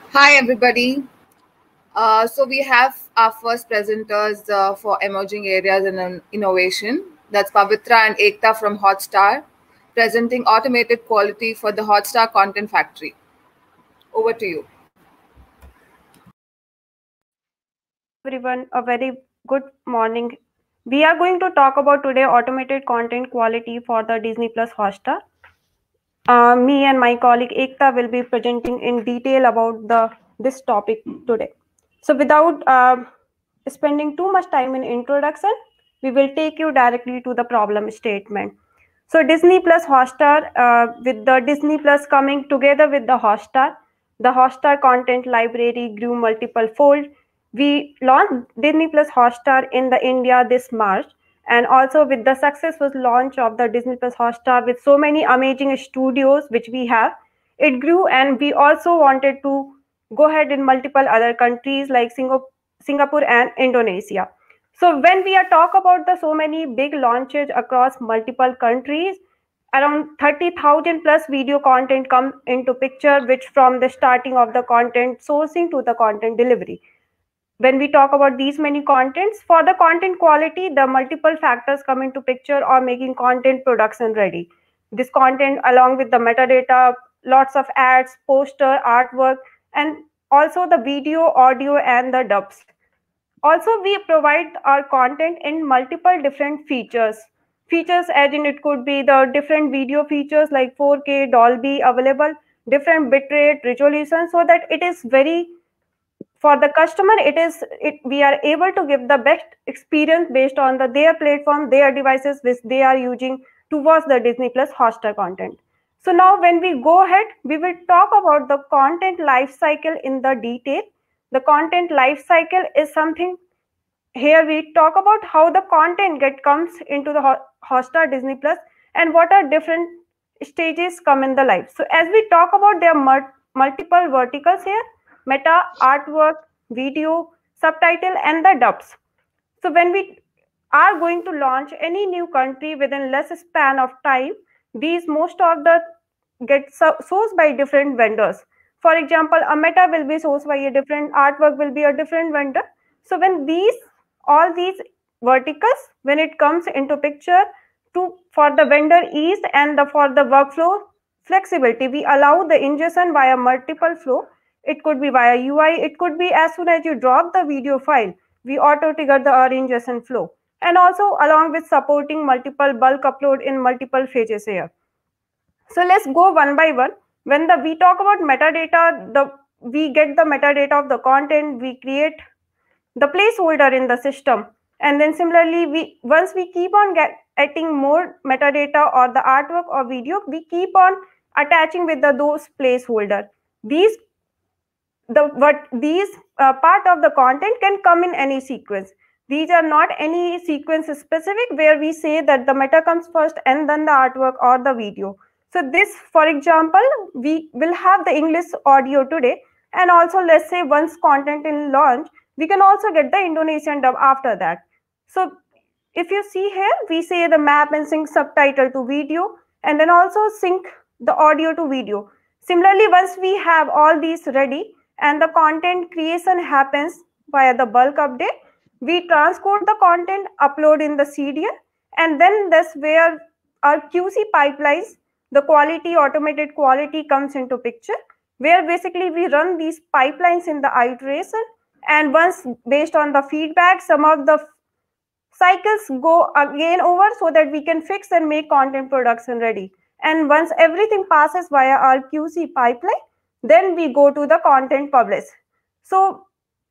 Hi, everybody. So we have our first presenters for emerging areas in innovation. That's Pavitra and Ekta from Hotstar, presenting automated quality for the Hotstar Content Factory. Over to you. Everyone, a very good morning. We are going to talk about today automated content quality for the Disney Plus Hotstar. Me and my colleague Ekta will be presenting in detail about this topic today. So, without spending too much time in introduction, we will take you directly to the problem statement. So, Disney Plus Hotstar, with the Disney Plus coming together with the Hotstar content library grew multiple fold. We launched Disney Plus Hotstar in the India this March, and also with the successful launch of the Disney Plus Hotstar with so many amazing studios which we have, it grew, and we also wanted to go ahead in multiple other countries like Singapore and Indonesia. So when we are talk about the so many big launches across multiple countries, around 30,000 plus video content come into picture, which from the starting of the content sourcing to the content delivery. When we talk about these many contents, for the content quality, the multiple factors come into picture or making content production ready. This content along with the metadata, lots of ads, poster, artwork, and also the video, audio, and the dubs. Also, we provide our content in multiple different features as in it could be the different video features like 4K Dolby available, different bitrate resolution, so that it is very, for the customer, we are able to give the best experience based on their platform, their devices which they are using to watch the Disney Plus Hotstar content. So now when we go ahead, we will talk about the content life cycle in the detail. The content life cycle is something, here we talk about how the content get comes into the Hotstar Disney Plus and what are different stages come in the life. So as we talk about, there are multiple verticals here: meta, artwork, video, subtitle, and the dubs. So when we are going to launch any new country within less span of time, these most of the get sourced by different vendors. For example, a meta will be sourced by a different, artwork will be a different vendor. So when these all these verticals, when it comes into picture, to for the vendor ease and for the workflow flexibility, we allow the ingestion via multiple flow. It could be via UI, it could be as soon as you drop the video file, we auto trigger the ingestion flow, and also along with supporting multiple bulk upload in multiple phases here. So let's go one by one. When we talk about metadata, we get the metadata of the content, we create the placeholder in the system, and then similarly, once we keep on getting more metadata or the artwork or video, we keep on attaching with those placeholder. These these part of the content can come in any sequence. These are not any sequence specific where we say that the meta comes first and then the artwork or the video. So this, for example, we will have the English audio today, and also let's say once content in launch, we can also get the Indonesian dub after that. So if you see here, we say the map and sync subtitle to video, and then also sync the audio to video. Similarly, once we have all these ready and the content creation happens via the bulk update, we transcode the content, upload in the CDN, and then that's where our QC pipelines, the quality, automated quality comes into picture, where basically we run these pipelines in the iteration, and once based on the feedback, some of the cycles go again over so that we can fix and make content production ready. And once everything passes via our QC pipeline, then we go to the content publish. So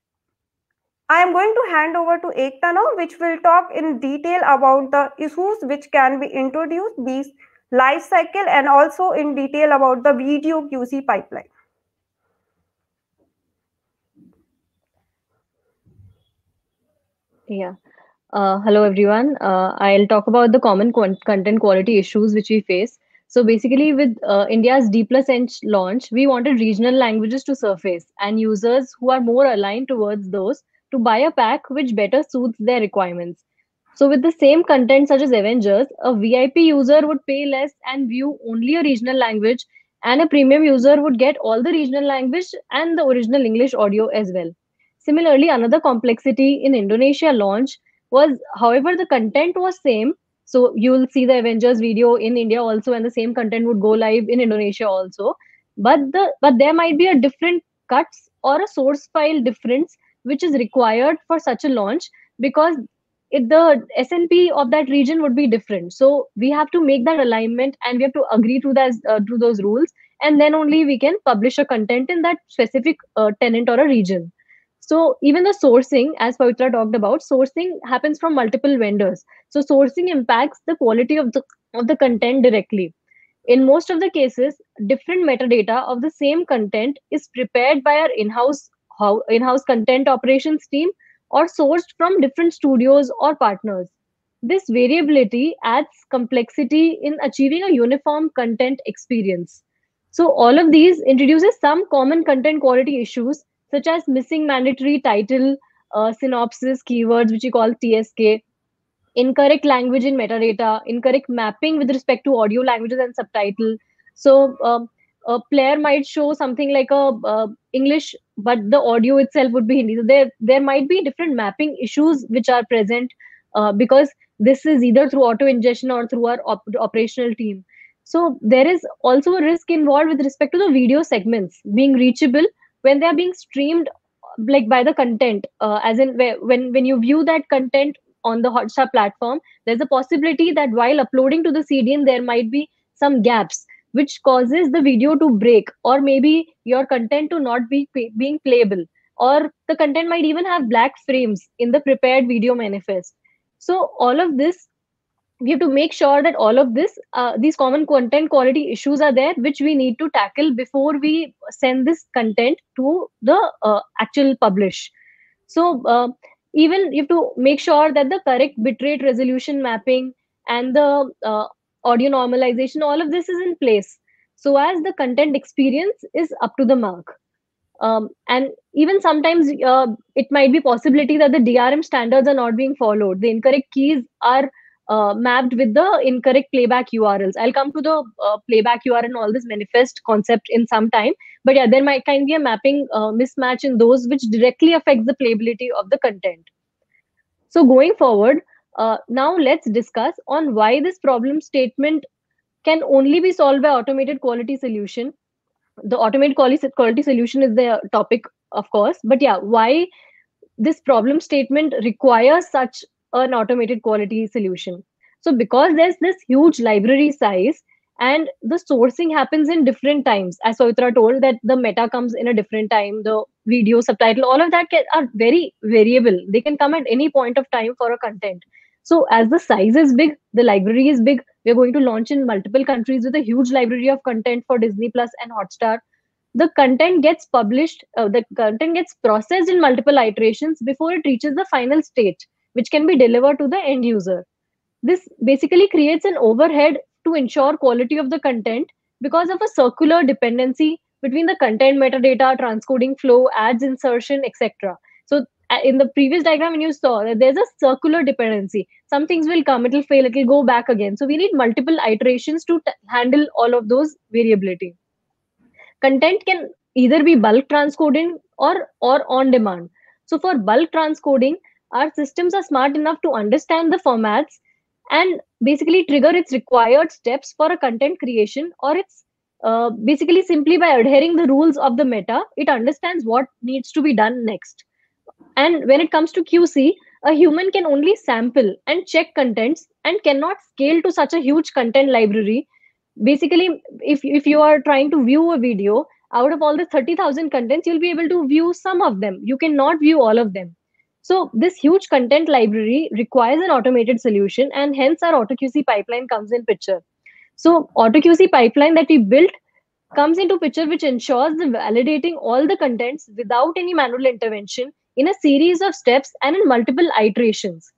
I am going to hand over to Ekta now, which will talk in detail about the issues which can be introduced, these life cycle, and also in detail about the video QC pipeline. Yeah. Hello, everyone. I'll talk about the common content quality issues which we face. So basically, with India's D plus N launch, we wanted regional languages to surface and users who are more aligned towards those to buy a pack which better suits their requirements. So with the same content such as Avengers, a VIP user would pay less and view only a regional language and a premium user would get all the regional language and the original English audio as well. Similarly, another complexity in Indonesia launch was, however, the content was same. So you'll see the Avengers video in India also, and the same content would go live in Indonesia also. But there might be a different cuts or a source file difference which is required for such a launch, because the SNP of that region would be different. So we have to make that alignment, and we have to agree to those rules, and then only we can publish a content in that specific tenant or a region. So even the sourcing, as Pavitra talked about, sourcing happens from multiple vendors. So sourcing impacts the quality of the content directly. In most of the cases, different metadata of the same content is prepared by our in-house content operations team, or sourced from different studios or partners. This variability adds complexity in achieving a uniform content experience. So all of these introduces some common content quality issues, such as missing mandatory title, synopsis, keywords, which we call TSK, incorrect language in metadata, incorrect mapping with respect to audio languages and subtitle. So a player might show something like a English, but the audio itself would be Hindi. So there might be different mapping issues which are present, because this is either through auto ingestion or through our operational team. So there is also a risk involved with respect to the video segments being reachable when they are being streamed, like by the content, as in when you view that content on the Hotstar platform, there's a possibility that while uploading to the CDN, there might be some gaps which causes the video to break, or maybe your content to not be being playable, or the content might even have black frames in the prepared video manifest. So all of this, we have to make sure that all of these common content quality issues are there, which we need to tackle before we send this content to the actual publish. So even you have to make sure that the correct bitrate resolution mapping and the audio normalization, all of this is in place, so as the content experience is up to the mark. And even sometimes it might be possibility that the DRM standards are not being followed. The incorrect keys are mapped with the incorrect playback URLs. I'll come to the playback URL and all this manifest concept in some time. But yeah, there might can be a mapping mismatch in those, which directly affects the playability of the content. So going forward, now let's discuss on why this problem statement can only be solved by automated quality solution. The automated quality solution is the topic, of course, but yeah, why this problem statement requires such an automated quality solution? So because there's this huge library size, and the sourcing happens in different times, as Savitra told, that the meta comes in a different time, the video subtitle, all of that are very variable. They can come at any point of time for a content. So as the size is big, the library is big, we're going to launch in multiple countries with a huge library of content for Disney Plus and Hotstar. The content gets published, the content gets processed in multiple iterations before it reaches the final state, which can be delivered to the end user. This basically creates an overhead to ensure quality of the content, because of a circular dependency between the content metadata, transcoding flow, ads insertion, etc. So in the previous diagram, when you saw that there's a circular dependency, some things will come, it'll fail, it'll go back again. So we need multiple iterations to handle all of those variability. Content can either be bulk transcoding or on demand. So for bulk transcoding, our systems are smart enough to understand the formats and basically trigger its required steps for a content creation, or it's basically simply by adhering the rules of the meta, it understands what needs to be done next. And when it comes to QC, a human can only sample and check contents and cannot scale to such a huge content library. Basically, if you are trying to view a video, out of all the 30,000 contents, you'll be able to view some of them. You cannot view all of them. So this huge content library requires an automated solution, and hence our AutoQC pipeline comes in picture. So AutoQC pipeline that we built comes into picture, which ensures the validating all the contents without any manual intervention in a series of steps and in multiple iterations.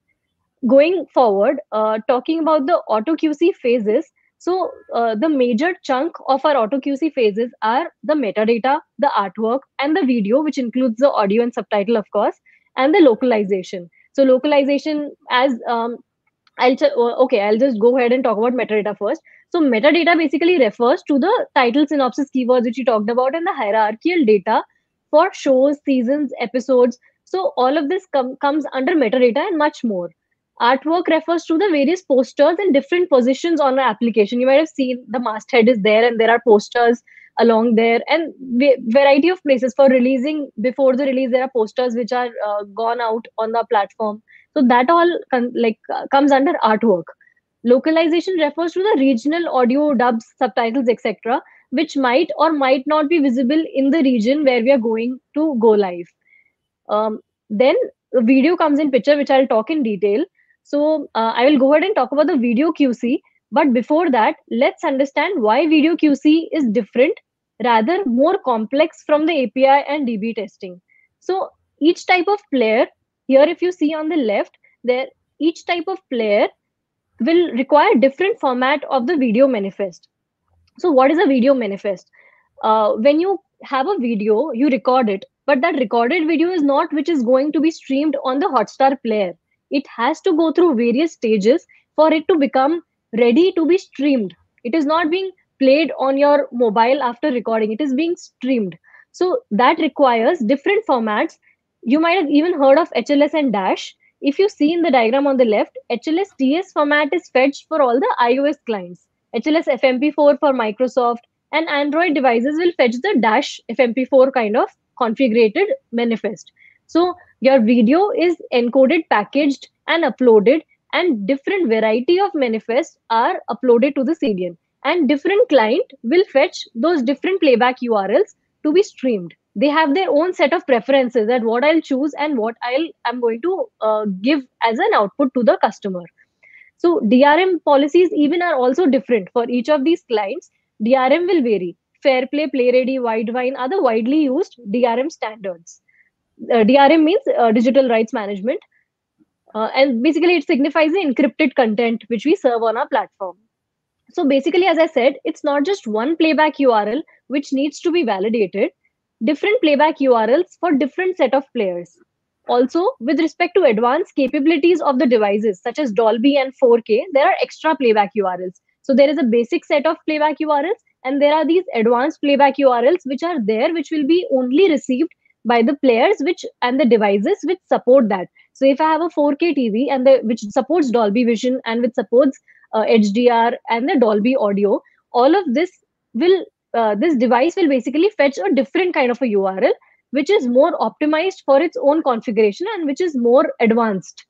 Going forward, talking about the AutoQC phases, so the major chunk of our AutoQC phases are the metadata, the artwork, and the video, which includes the audio and subtitle, of course, and the localization. So localization, as I'll just go ahead and talk about metadata first. So So metadata basically refers to the title, synopsis, keywords which we talked about, and the hierarchical data for shows, seasons, episodes. So all of this comes under metadata and much more. Artwork refers to the various posters in different positions on an application. You might have seen the masthead is there and there are posters along there, and variety of places for releasing. Before the release, there are posters which are gone out on the platform. So that all comes under artwork. Localization refers to the regional audio, dubs, subtitles, etc., which might or might not be visible in the region where we are going to go live. Then video comes in picture, which I'll talk in detail. So I will go ahead and talk about the video QC. But before that, let's understand why video QC is different, rather more complex from the API and DB testing. So each type of player, here if you see on the left, there each type of player will require different format of the video manifest. So what is a video manifest? When you have a video, you record it, but that recorded video is not which is going to be streamed on the Hotstar player. It has to go through various stages for it to become ready to be streamed. It is not being played on your mobile after recording, it is being streamed. So that requires different formats. You might have even heard of HLS and Dash. If you see in the diagram on the left, HLS TS format is fetched for all the iOS clients. HLS FMP4 for Microsoft, and Android devices will fetch the Dash FMP4 kind of configured manifest. So your video is encoded, packaged, and uploaded, and different variety of manifests are uploaded to the CDN. And different client will fetch those different playback URLs to be streamed. They have their own set of preferences at what I'll choose and what I'm going to give as an output to the customer. So DRM policies even are also different for each of these clients. DRM will vary. Fairplay, PlayReady, Widevine are the widely used DRM standards. DRM means digital rights management. And basically it signifies the encrypted content which we serve on our platform. So basically, as I said, it's not just one playback URL which needs to be validated. Different playback URLs for different set of players. Also, with respect to advanced capabilities of the devices, such as Dolby and 4K, there are extra playback URLs. So there is a basic set of playback URLs, and there are these advanced playback URLs which are there, which will be only received by the players and the devices which support that. So if I have a 4K TV and which supports Dolby Vision and which supports HDR and the Dolby audio, all of this will this device will basically fetch a different kind of a URL, which is more optimized for its own configuration and which is more advanced.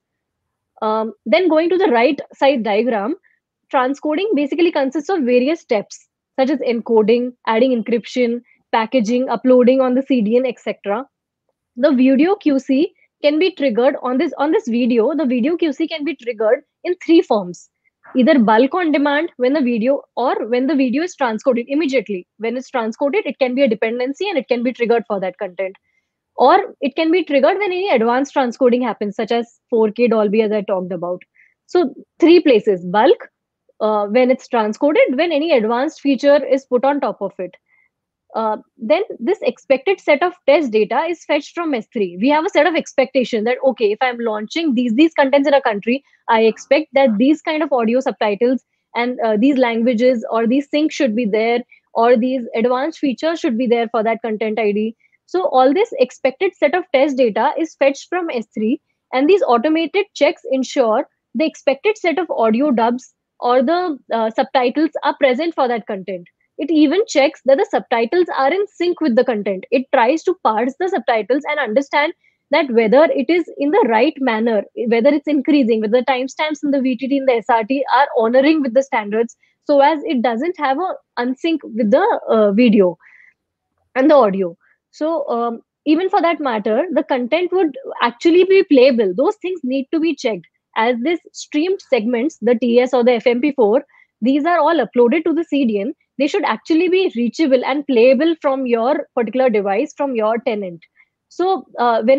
Then going to the right side diagram, transcoding basically consists of various steps such as encoding, adding encryption, packaging, uploading on the CDN, etc. The video QC can be triggered on this video. The video QC can be triggered in three forms: either bulk on demand when the video, or when the video is transcoded immediately. When it's transcoded, it can be a dependency and it can be triggered for that content. Or it can be triggered when any advanced transcoding happens, such as 4K Dolby, as I talked about. So three places: bulk, when it's transcoded, when any advanced feature is put on top of it. Then this expected set of test data is fetched from S3. We have a set of expectation that, okay, if I'm launching these contents in a country, I expect that these kind of audio subtitles and these languages or these syncs should be there, or these advanced features should be there for that content ID. So all this expected set of test data is fetched from S3, and these automated checks ensure the expected set of audio dubs or the subtitles are present for that content. It even checks that the subtitles are in sync with the content. It tries to parse the subtitles and understand that whether it is in the right manner, whether it's increasing, whether the timestamps in the VTT and the SRT are honoring with the standards, so as it doesn't have a unsync with the video and the audio. So even for that matter, the content would actually be playable. Those things need to be checked. As this streamed segments, the TS or the FMP4, these are all uploaded to the CDN. They should actually be reachable and playable from your particular device, from your tenant. So when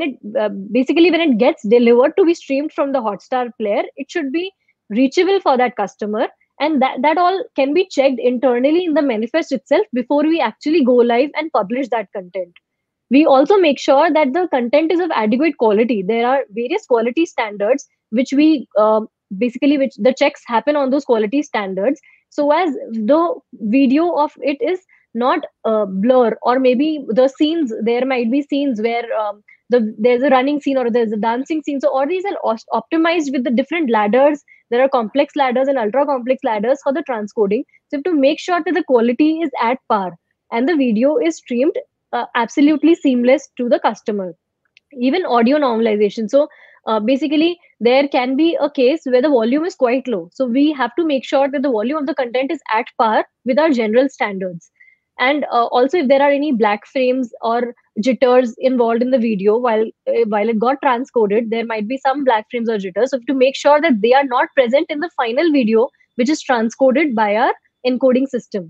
it gets delivered to be streamed from the Hotstar player, it should be reachable for that customer, and that all can be checked internally in the manifest itself before we actually go live and publish that content. We also make sure that the content is of adequate quality. There are various quality standards which we which the checks happen on those quality standards, so as the video of it is not blur, or maybe the scenes, there might be scenes where there's a running scene or there's a dancing scene. So all these are optimized with the different ladders. There are complex ladders and ultra complex ladders for the transcoding. So to make sure that the quality is at par and the video is streamed absolutely seamless to the customer. Even audio normalization. So basically, there can be a case where the volume is quite low. So we have to make sure that the volume of the content is at par with our general standards. And also, if there are any black frames or jitters involved in the video while it got transcoded, there might be some black frames or jitters. So to make sure that they are not present in the final video, which is transcoded by our encoding system.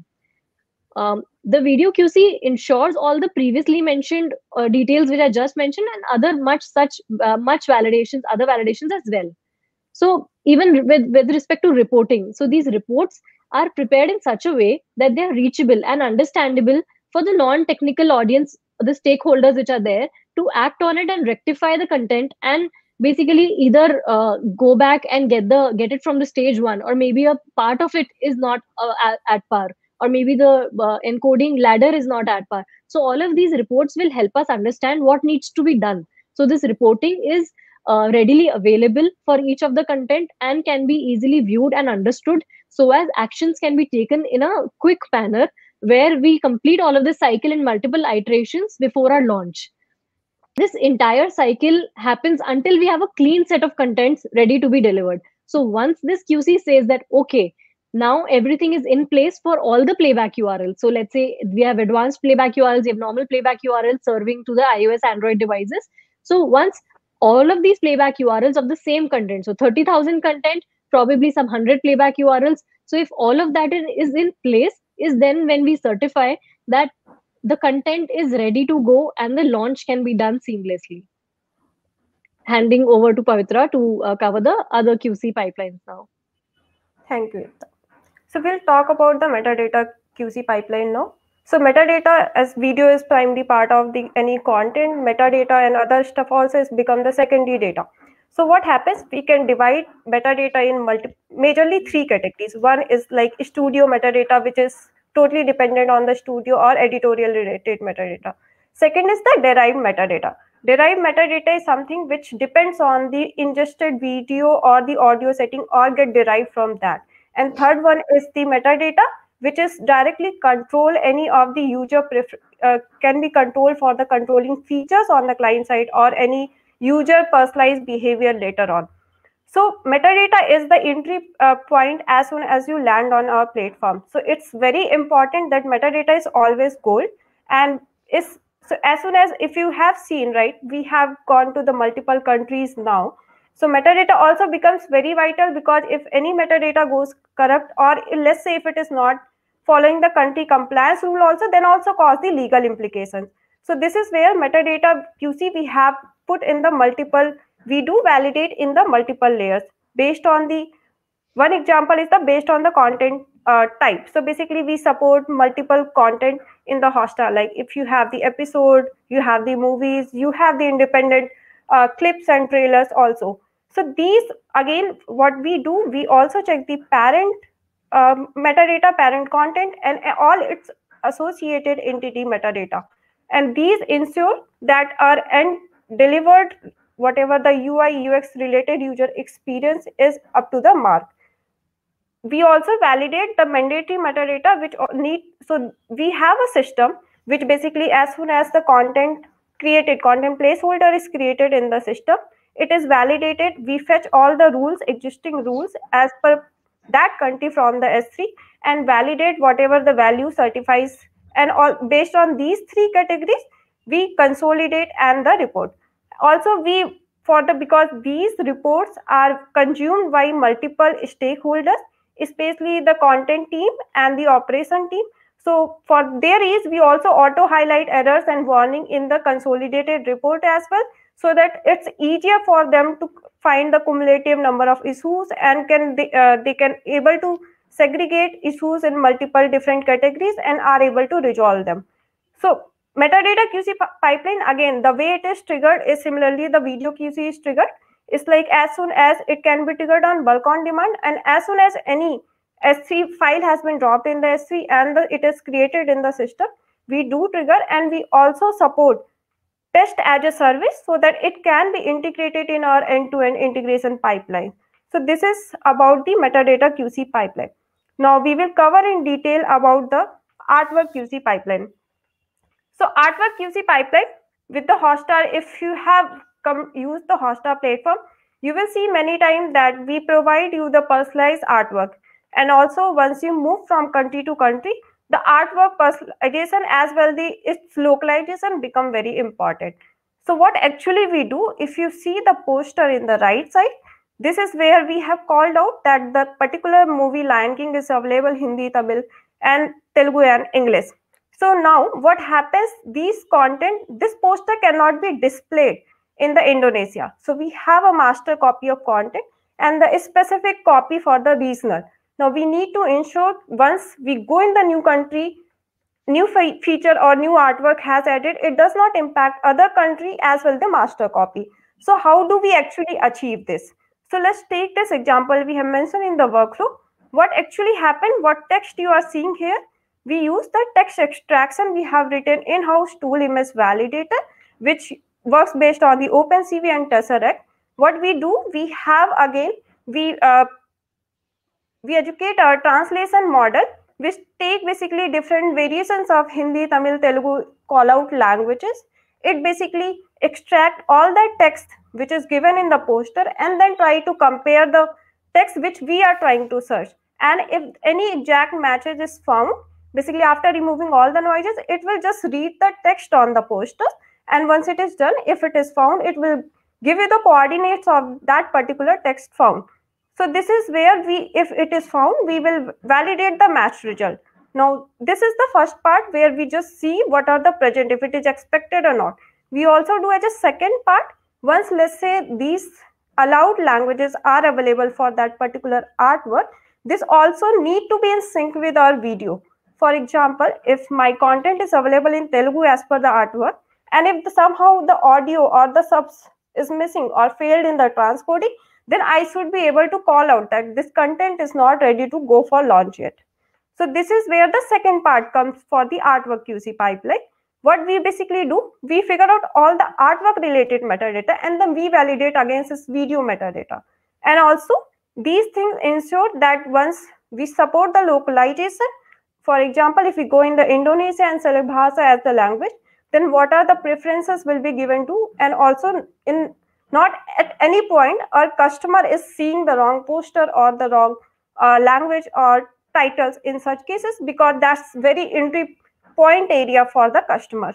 The video QC ensures all the previously mentioned details which I just mentioned, and other much validations, other validations as well. So even with respect to reporting, so these reports are prepared in such a way that they are reachable and understandable for the non-technical audience, the stakeholders which are there, to act on it and rectify the content, and basically either go back and get it from the stage one, or maybe a part of it is not at par, or maybe the encoding ladder is not at par. So all of these reports will help us understand what needs to be done. So this reporting is readily available for each of the content and can be easily viewed and understood, so as actions can be taken in a quick manner, where we complete all of the cycle in multiple iterations before our launch. This entire cycle happens until we have a clean set of contents ready to be delivered. So once this QC says that, okay, now everything is in place for all the playback URLs. So let's say we have advanced playback URLs, we have normal playback URLs serving to the iOS, Android devices. So once all of these playback URLs of the same content, so 30,000 content, probably some 100 playback URLs. So if all of that is in place, is then when we certify that the content is ready to go and the launch can be done seamlessly. Handing over to Pavitra to cover the other QC pipelines now. Thank you, Ekta. So we'll talk about the metadata QC pipeline now. So metadata, as video is primary part of any content, metadata and other stuff also has become the secondary data. So what happens? We can divide metadata in majorly three categories. One is like studio metadata, which is totally dependent on the studio or editorial related metadata. Second is the derived metadata. Derived metadata is something which depends on the ingested video or the audio setting or get derived from that. And third one is the metadata, which is directly control any of the user can be controlled for the controlling features on the client side or any user personalized behavior later on. So metadata is the entry point as soon as you land on our platform. So it's very important that metadata is always gold, and is so as soon as, if you have seen, right, we have gone to the multiple countries now. So metadata also becomes very vital, because if any metadata goes corrupt, or let's say if it is not following the country compliance rule also, then also cause the legal implications. So this is where metadata QC we have put in the multiple, we do validate in the multiple layers based on the, one example is the based on the content type. So basically we support multiple content in the Hosta, like if you have the episode, you have the movies, you have the independent clips and trailers also. So these, again, what we do, we also check the parent metadata, parent content, and all its associated entity metadata. And these ensure that our end delivered, whatever the UI UX related user experience is up to the mark. We also validate the mandatory metadata which need, so we have a system which basically as soon as the content placeholder is created in the system, it is validated. We fetch all the rules, existing rules as per that country from the S3 and validate whatever the value certifies, and all based on these three categories we consolidate and the report. Also we because these reports are consumed by multiple stakeholders, especially the content team and the operation team. So for their ease, we also auto highlight errors and warning in the consolidated report as well, so that it's easier for them to find the cumulative number of issues, and they can able to segregate issues in multiple different categories and are able to resolve them. So metadata QC pipeline, again, the way it is triggered is similarly the video QC is triggered. It's like as soon as it can be triggered on bulk on demand, and as soon as any S3 file has been dropped in the S3 and it is created in the system, we do trigger, and we also support test as a service so that it can be integrated in our end-to-end integration pipeline. So this is about the metadata QC pipeline. Now we will cover in detail about the artwork QC pipeline. So artwork QC pipeline with the Hotstar, if you have used the Hotstar platform, you will see many times that we provide you the personalized artwork. And also once you move from country to country, the artwork personalization as well its localization become very important. So what actually we do, if you see the poster in the right side, this is where we have called out that the particular movie Lion King is available Hindi, Tamil and Telugu and English. So now what happens, this poster cannot be displayed in the Indonesia. So we have a master copy of content and the specific copy for the regional. Now we need to ensure once we go in the new country, new feature or new artwork has added, it does not impact other country as well the master copy. So how do we actually achieve this? So let's take this example we have mentioned in the workflow. What actually happened, what text you are seeing here, we use the text extraction we have written in-house tool image validator, which works based on the OpenCV and Tesseract. What we do, we have again, we educate our translation model, which take basically different variations of Hindi, Tamil, Telugu call out languages. It basically extract all that text which is given in the poster and then try to compare the text which we are trying to search. And if any exact matches is found, basically after removing all the noises, it will just read the text on the poster. And once it is done, if it is found, it will give you the coordinates of that particular text found. So this is where if it is found, we will validate the match result. Now, this is the first part where we just see what are the present, if it is expected or not. We also do as a second part, once let's say these allowed languages are available for that particular artwork, this also need to be in sync with our video. For example, if my content is available in Telugu as per the artwork, and if somehow the audio or the subs is missing or failed in the transcoding, then I should be able to call out that this content is not ready to go for launch yet. So this is where the second part comes for the artwork QC pipeline. What we basically do, we figure out all the artwork related metadata and then we validate against this video metadata. And also these things ensure that once we support the localization, for example, if we go in the Indonesia and select Bahasa as the language, then what are the preferences will be given to, and also in not at any point our customer is seeing the wrong poster or the wrong language or titles in such cases, because that's very entry point area for the customer.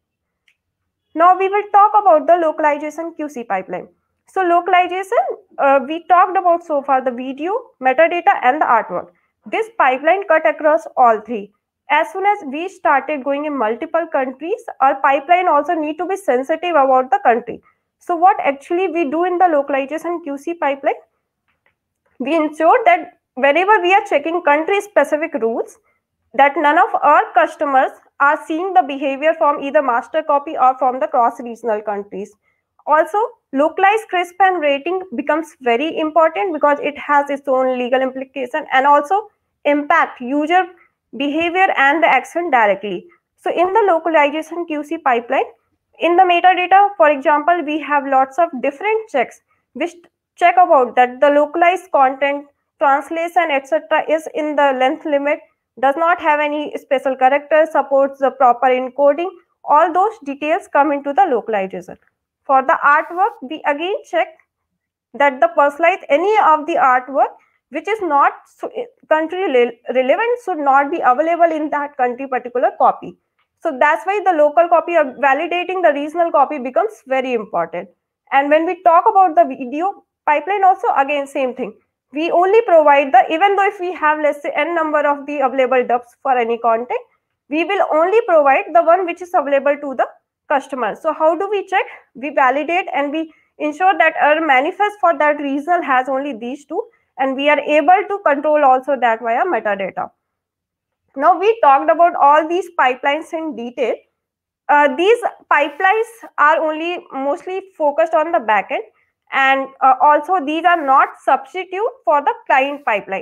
Now we will talk about the localization QC pipeline. So localization, we talked about so far the video, metadata and the artwork. This pipeline cut across all three. As soon as we started going in multiple countries, our pipeline also need to be sensitive about the country. So what actually we do in the localization QC pipeline, we ensure that whenever we are checking country specific rules, that none of our customers are seeing the behavior from either master copy or from the cross regional countries. Also, localized crisp and rating becomes very important because it has its own legal implication and also impact user behavior and the action directly. So in the localization QC pipeline, in the metadata, for example, we have lots of different checks which check about that the localized content, translation, etc. is in the length limit, does not have any special characters, supports the proper encoding. All those details come into the localization. For the artwork, we again check that the personalized any of the artwork which is not country relevant should not be available in that country particular copy. So that's why the local copy of validating the regional copy becomes very important. And when we talk about the video pipeline also, again same thing. We only provide the, even though if we have let's say n number of the available dubs for any content, we will only provide the one which is available to the customer. So how do we check? We validate and we ensure that our manifest for that regional has only these two, and we are able to control also that via metadata. Now we talked about all these pipelines in detail. These pipelines are only mostly focused on the backend, and also these are not substitute for the client pipeline.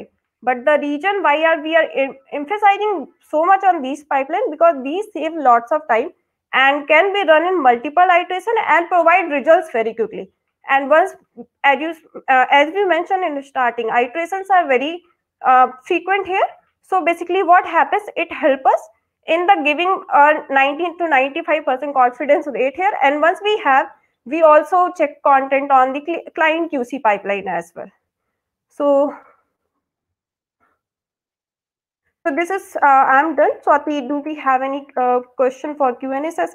But the reason why we are emphasizing so much on these pipelines, because these save lots of time and can be run in multiple iteration and provide results very quickly. And once, as we mentioned in the starting, iterations are very frequent here. So basically what happens, it helps us in the giving 19 to 95% confidence rate here. And once we also check content on the client QC pipeline as well. So this is, I'm done. Swati, do we have any question for Q&A session?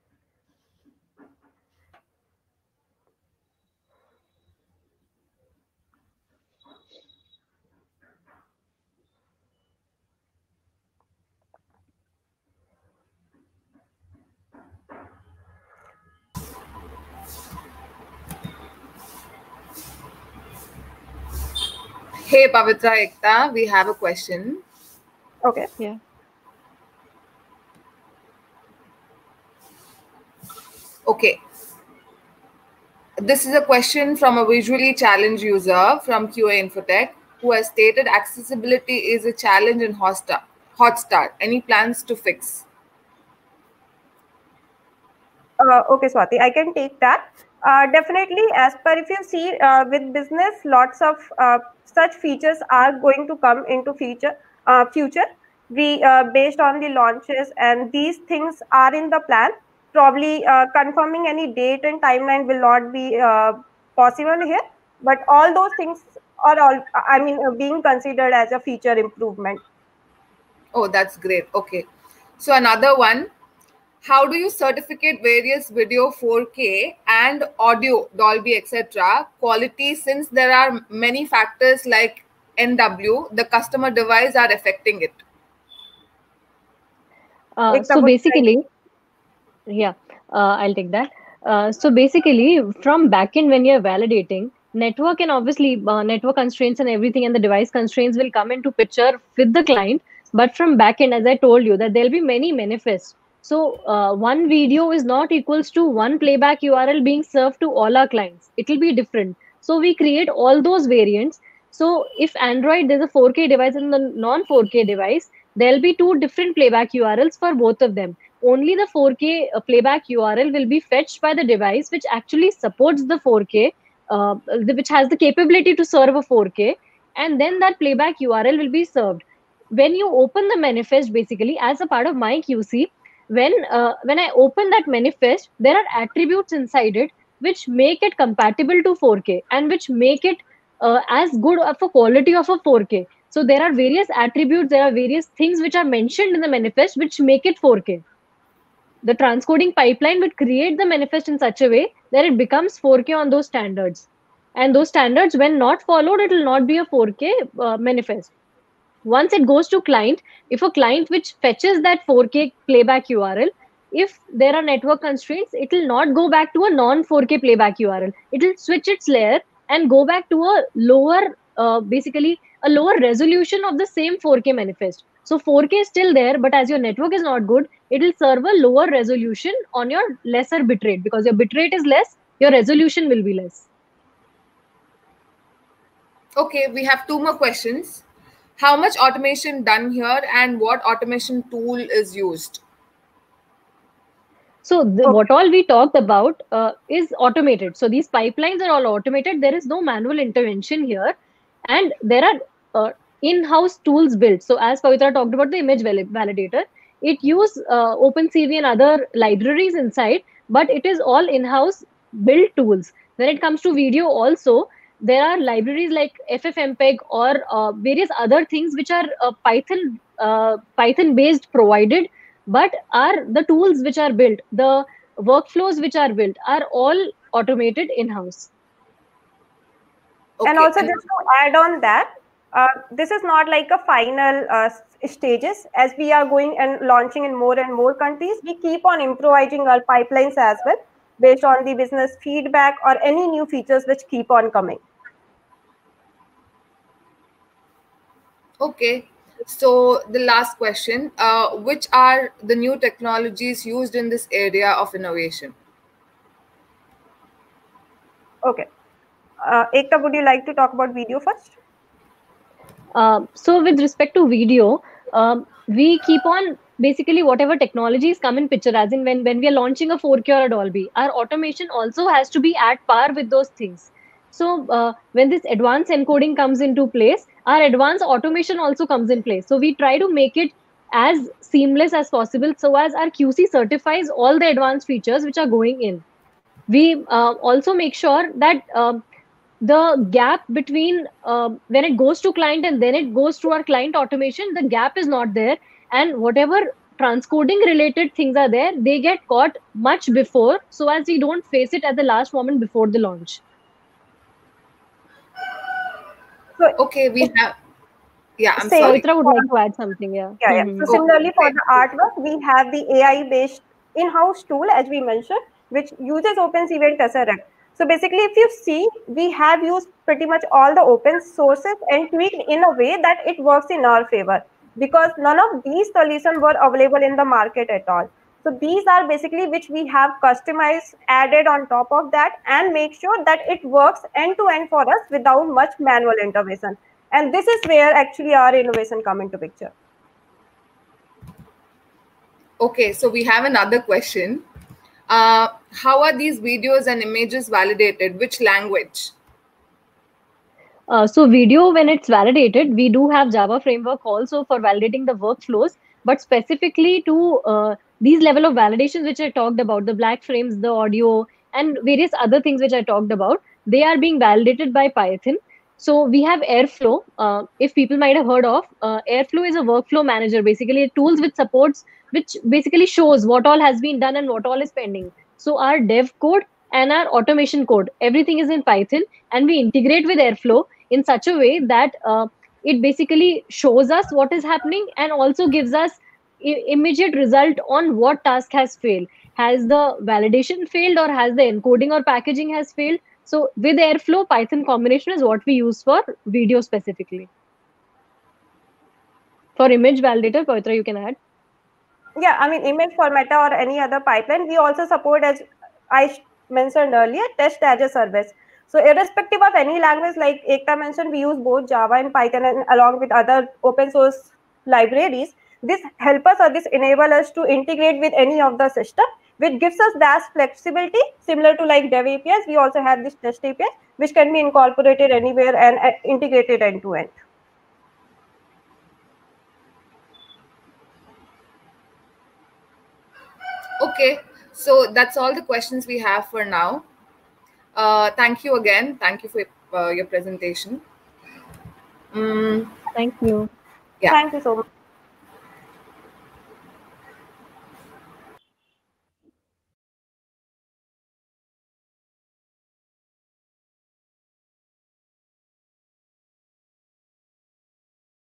Hey, Pavitra, Ekta, we have a question. Okay. Yeah. Okay. This is a question from a visually challenged user from QA Infotech who has stated accessibility is a challenge in Hotstar. Any plans to fix? Okay, Swati, I can take that. Definitely, as per if you see with business, lots of such features are going to come into future. We based on the launches, and these things are in the plan. Probably confirming any date and timeline will not be possible here, but all those things are all, I mean, being considered as a feature improvement. Oh, that's great. Okay. So another one. How do you certificate various video 4K and audio Dolby etc. quality, since there are many factors like NW, the customer device, are affecting it? So basically, yeah, I'll take that. So basically, from backend, when you're validating, network and obviously network constraints and everything and the device constraints will come into picture with the client. But from backend, as I told you, that there'll be many manifests. So one video is not equals to one playback URL being served to all our clients. It will be different. So we create all those variants. So if Android, there's a 4K device and the non 4K device, there'll be two different playback URLs for both of them. Only the 4K playback URL will be fetched by the device which actually supports the 4K, which has the capability to serve a 4K, and then that playback URL will be served. When you open the manifest, basically as a part of my QC, when I open that manifest, there are attributes inside it which make it compatible to 4K and which make it as good of a quality of a 4K. So there are various attributes, there are various things which are mentioned in the manifest which make it 4K. The transcoding pipeline would create the manifest in such a way that it becomes 4K on those standards. And those standards, when not followed, it will not be a 4K manifest. Once it goes to client, if a client which fetches that 4K playback URL, if there are network constraints, it will not go back to a non 4K playback URL. It will switch its layer and go back to a lower, basically a lower resolution of the same 4K manifest. So 4K is still there, but as your network is not good, it will serve a lower resolution on your lesser bitrate, because your bitrate is less, your resolution will be less. Okay, we have two more questions. How much automation done here and what automation tool is used? So what all we talked about is automated. So these pipelines are all automated. There is no manual intervention here, and there are in-house tools built. So as Pavitra talked about the image validator, it uses OpenCV and other libraries inside, but it is all in-house built tools. When it comes to video, also there are libraries like FFmpeg or various other things which are Python based provided, but are the tools which are built, the workflows which are built, are all automated in-house. Okay. And also, just to add on that, this is not like a final stages. As we are going and launching in more and more countries, we keep on improvising our pipelines as well, based on the business feedback or any new features which keep on coming. Okay. So the last question, which are the new technologies used in this area of innovation? Okay. Ekta, would you like to talk about video first? So with respect to video, we keep on basically whatever technologies come in picture, as in when we are launching a 4K or a Dolby, our automation also has to be at par with those things. So when this advanced encoding comes into place, our advanced automation also comes in place. So we try to make it as seamless as possible, so as our QC certifies all the advanced features which are going in. We also make sure that the gap between when it goes to client and then it goes to our client automation, the gap is not there, and whatever transcoding related things are there, they get caught much before, so as we don't face it at the last moment before the launch. So Okay, we have. Yeah, I'm same. sorry. Pavitra would like to add something. Yeah. Yeah. So Mhm. similarly for Okay. the artwork, we have the AI-based in-house tool, as we mentioned, which uses OpenCV and Tesseract. So basically, if you see, we have used pretty much all the open sources and tweaked in a way that it works in our favor, because none of these solutions were available in the market at all. So these are basically which we have customized, added on top of that, and make sure that it works end to end for us without much manual intervention. And this is where actually our innovation come into picture. Okay, so we have another question. How are these videos and images validated? Which language? So video, when it's validated, we do have Java framework also for validating the workflows, but specifically to these level of validations which I talked about, the black frames, the audio, and various other things which I talked about, they are being validated by Python. So we have Airflow. If people might have heard of, Airflow is a workflow manager, basically tools which supports, which basically shows what all has been done and what all is pending. So our dev code and our automation code, everything is in Python, and we integrate with Airflow in such a way that it basically shows us what is happening and also gives us immediate result on what task has failed. Has the validation failed, or has the encoding or packaging has failed? So with Airflow, Python combination is what we use for video specifically. For image validator, Pavitra, you can add. Yeah, I mean, image formatter or any other pipeline, we also support, as mentioned earlier, test as a service. So irrespective of any language, like Ekta mentioned, we use both Java and Python, and along with other open source libraries. This help us, or this enable us to integrate with any of the system, which gives us that flexibility similar to like Dev APIs. We also have this test API, which can be incorporated anywhere and integrated end to end. Okay, so that's all the questions we have for now. Thank you again. Thank you for your presentation. Thank you. Yeah. Thank you so much.